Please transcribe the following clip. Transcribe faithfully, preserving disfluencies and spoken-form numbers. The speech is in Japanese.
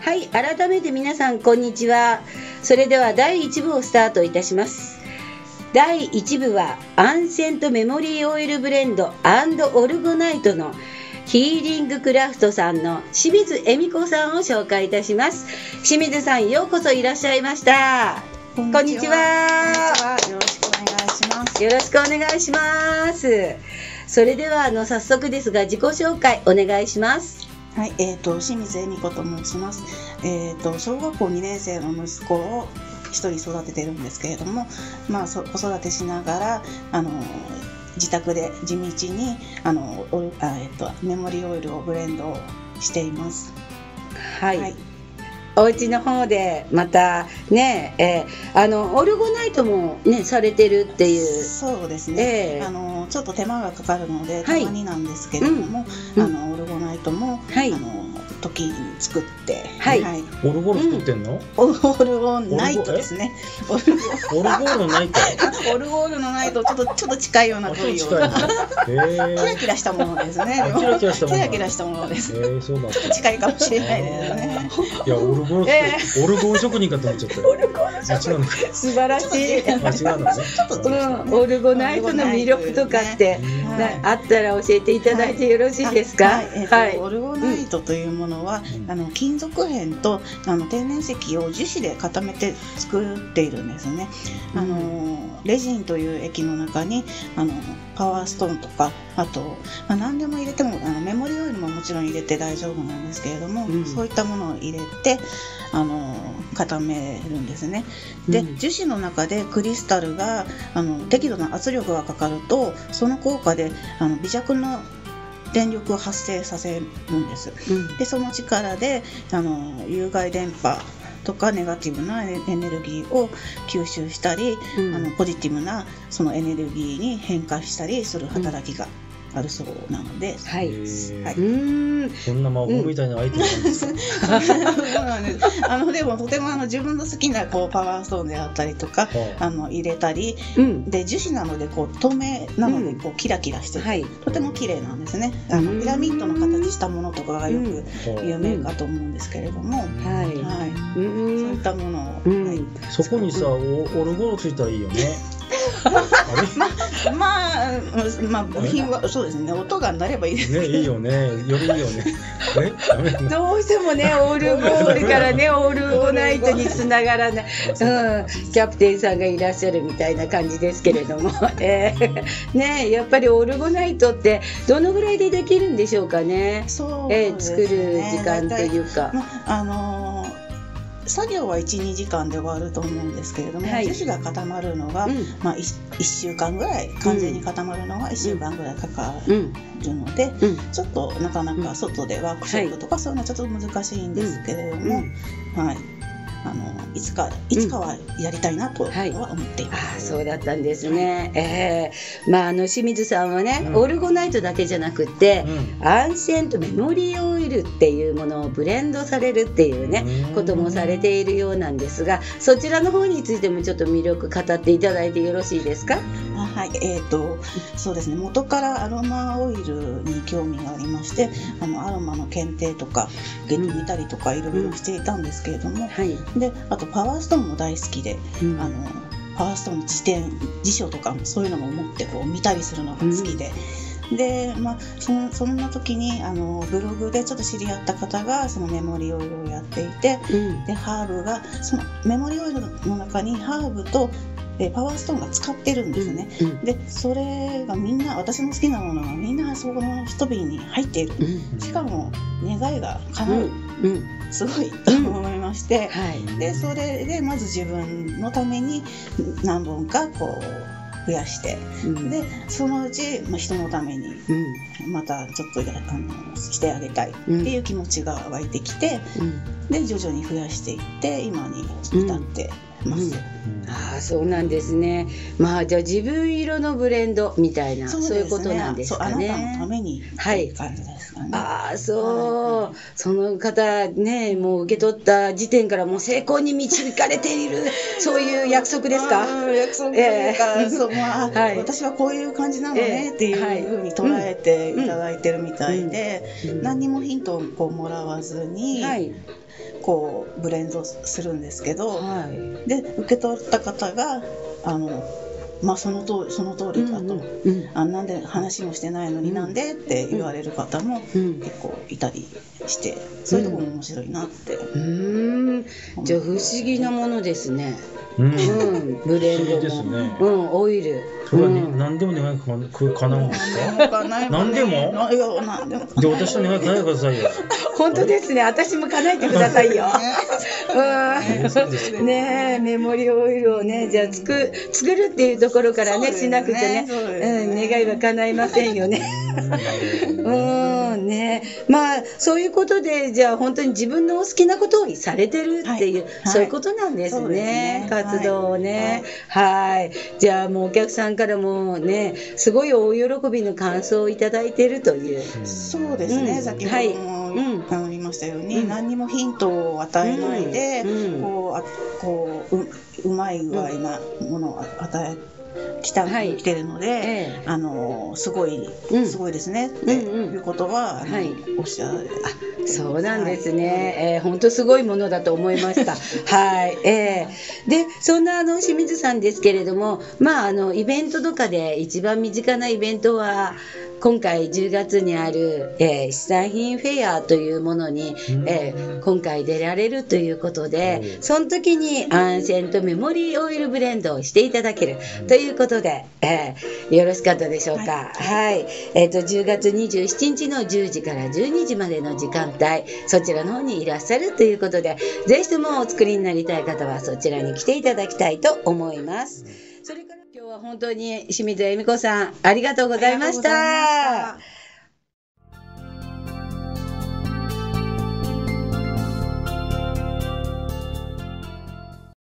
はい、改めて皆さんこんにちは。それではだいいち部をスタートいたします。だいいち部はアンセントメモリーオイルブレンド&オルゴナイトのヒーリングクラフトさんの清水恵美子さんを紹介いたします。清水さん、ようこそいらっしゃいました。こんにちは。 よろしくお願いします。 よろしくお願いします。それではあの早速ですが自己紹介お願いします。 はい、えーと、清水恵美子と申します。えーと、小学校にねん生の息子を一人育ててるんですけれども、まあ、子育てしながらあの自宅で地道にあのオルあ、えーと、メモリーオイルをブレンドしています。 はい、はい、お家の方でまたね、えー、あのオルゴナイトもねされてるっていう。 そうですね、えー、あのちょっと手間がかかるのでたまになんですけれども、はい、うん、あのオルゴナイトも、はい、あの時に作って、 はいはい、 オルゴール作ってんの？ うん、オルゴナイトですね。 オルゴールナイト？ オルゴールのナイトちょっとちょっと近いような距離を。キラキラしたものですね。 キラキラしたもの。 キラキラしたものです。 えー、そうなんだ。 ちょっと近いかもしれないですね。 いやオルゴール、えー、オルゴール職人かと思っちゃったよ。 オルゴール職人。素晴らしい。 あ、違うのね。 ちょっと、 うん、オルゴナイトの魅力とかって、ね、あったら教えていただいてよろしいですか？ はい、はい、えーはい、オルゴナイトというものは、うん、あの金属片とあの天然石を樹脂で固めて作っているんですね。あのレジンという液の中にあのパワーストーンとかあと、まあ、何でも入れてもあのメモリーオイルももちろん入れて大丈夫なんですけれども、うん、そういったものを入れてあの固めるんですね。で、うん、樹脂の中でクリスタルがあの適度な圧力がかかるとその効果であの微弱の電力を発生させるんです、うん、でその力であの有害電波とかネガティブなエネルギーを吸収したり、うん、あのポジティブなそのエネルギーに変化したりする働きがあるそうなので、うん、 はい、 はい、うん、そんな魔法みたいなアイテムなんですか？ そうなんです。あのでもとてもあの自分の好きなこうパワーストーンであったりとか、はあ、あの入れたり、うん、で樹脂なのでこう透明なのでこうキラキラしてて、うん、はい、とても綺麗なんですね。あのピラミッドの形したものとかがよく有名かと思うんですけれども、うん、はい、はい、うん、そういったものを、うん、はい、 そこにさオルゴールついたらいいよね。 ままあまあ部品はそうですね、音が鳴ればいいですね。いいよね、よりいいよね。 どうしてもねオルゴールからねオルゴナイトにつながらない、うん、キャプテンさんがいらっしゃるみたいな感じですけれども、えー、ねやっぱりオルゴナイトってどのぐらいでできるんでしょうかね。 そうですね、 えー、作る時間っていうか、 まあのー作業はいち、にじかんで終わると思うんですけれども、はい、樹脂が固まるのが、うん、まあ、いっしゅうかんぐらい完全に固まるのがいっしゅうかんぐらいかかるので、うん、ちょっとなかなか外でワークショップとかそういうのはちょっと難しいんですけれども、うん、はい、あのいつかいつかはやりたいなとは思っています、 はい、あ、そうだったんですね、はい、えーまあ、あの清水さんはね、うん、オルゴナイトだけじゃなくて、うん、アンシェントメモリーオイルっていうものをブレンドされるっていうね、うん、こともされているようなんですが、そちらの方についてもちょっと魅力語っていただいてよろしいですか？ あ、はい、えーとそうですね、元からアロマオイルに興味がありまして、あのアロマの検定とか受けてみたりとかいろいろしていたんですけれども、うん、はい、であとパワーストーンも大好きで、うん、あのパワーストーンの辞典辞書とかもそういうのも持ってこう見たりするのが好きで、うん、で、まあ、そ, そんな時にあのブログでちょっと知り合った方がそのメモリーオイルをやっていて、うん、でハーブがそのメモリーオイルの中にハーブとでパワーストーンが使ってるんですね、うんうん、でそれがみんな私の好きなものがみんなそこの一瓶に入っている、うん、しかも願いが叶う、うんうん、すごいと思いまして、うん、はい、でそれでまず自分のために何本かこう増やして、うん、でそのうち、まあ、人のためにまたちょっとあのしてあげたいっていう気持ちが湧いてきて、うん、で徐々に増やしていって今に至ってます、うんうん、 ああ、そうなんですね。まあじゃあ自分色のブレンドみたいな そう,、ね、そういうことなんですかね。 そう、あなたのためにっていう感じですかね。 はい、ああ、そう、はい、その方ね、もう受け取った時点からもう成功に導かれているそういう約束ですか？ 約束というか、えーそう、まあはい、私はこういう感じなのねっていうふうに捉えていただいてるみたいで、うんうん、何にもヒントをこうもらわずに、はい、 こうブレンドするんですけど、 はい、 で受け取った方があのまあその通りその通りだと、うんうん、あなんで話もしてないのになんでって言われる方も結構いたりして、そういうところも面白いなって。 うん、じゃあ不思議なものですね。 うん、 ブレンドも、 ですね、 うん、オイル。 それはね、何でも願いかなうんですか？何でも？ いや、何でも。 じゃあ私の願い叶えてくださいよ。 本当ですね。私も叶えてくださいよ。うん、ねえ、メモリーオイルをね、じゃあ作作るっていうところからねしなくてね、うん、願いは叶いませんよね。うんね、まあそういうことでじゃあ本当に自分のお好きなことをされてるっていう、はい、そういうことなんですね、はい、活動をね、はい、はい、じゃあもうお客さんからもねすごい大喜びの感想をいただいているという、 そうですね、うん、先ほども言いましたように、うん、何にもヒントを与えないで、うん、こうあこう う, うまい具合なものを与え来た、はい、来てるので、ええ、あのすごい、うん、すごいですねっていうことは、うんうん、はい、おっしゃる。 あ、そうなんですね。はい、えー、本当すごいものだと思いました。はい、えー、でそんなあの清水さんですけれども、まああのイベントとかで一番身近なイベントは今回じゅうがつにある、えー、資産品フェアというものに、うん、えー、今回出られるということで、うん、その時にアンセントメモリーオイルブレンドをしていただけるということで、えー、よろしかったでしょうか。はい、はい、えーと、じゅうがつにじゅうしちにちのじゅうじからじゅうにじまでの時間帯、そちらの方にいらっしゃるということで、ぜひともお作りになりたい方はそちらに来ていただきたいと思います。それから今日は本当に清水恵美子さんありがとうございました。